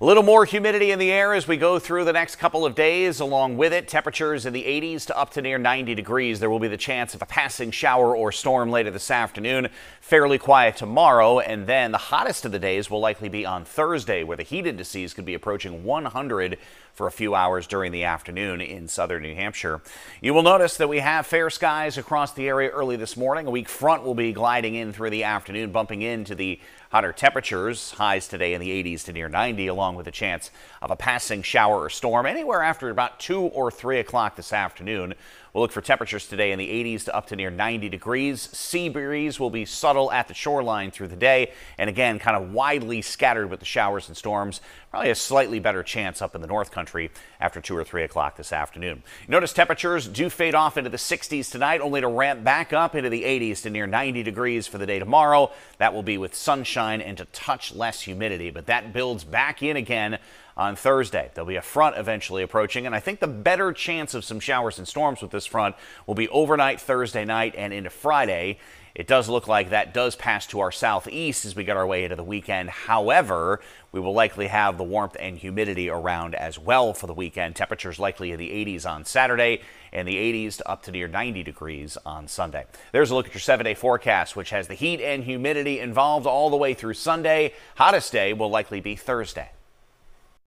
A little more humidity in the air as we go through the next couple of days. Along with it, temperatures in the 80s to up to near 90 degrees. There will be the chance of a passing shower or storm later this afternoon. Fairly quiet tomorrow, and then the hottest of the days will likely be on Thursday, where the heat indices could be approaching 100 for a few hours during the afternoon in southern New Hampshire. You will notice that we have fair skies across the area early this morning. A weak front will be gliding in through the afternoon, bumping into the hotter temperatures. Highs today in the 80s to near 90, along with a chance of a passing shower or storm anywhere after about 2 or 3 o'clock this afternoon. We'll look for temperatures today in the 80s to up to near 90 degrees. Sea breeze will be subtle at the shoreline through the day, and again, kind of widely scattered with the showers and storms. Probably a slightly better chance up in the North Country after 2 or 3 o'clock this afternoon. Notice temperatures do fade off into the 60s tonight, only to ramp back up into the 80s to near 90 degrees for the day tomorrow. That will be with sunshine and a touch less humidity, but that builds back in again on Thursday. There'll be a front eventually approaching, and I think the better chance of some showers and storms with this front will be overnight Thursday night and into Friday. It does look like that does pass to our southeast as we get our way into the weekend. However, we will likely have the warmth and humidity around as well for the weekend. Temperatures likely in the 80s on Saturday and the 80s to up to near 90 degrees on Sunday. There's a look at your 7-day forecast, which has the heat and humidity involved all the way through Sunday. Hottest day will likely be Thursday.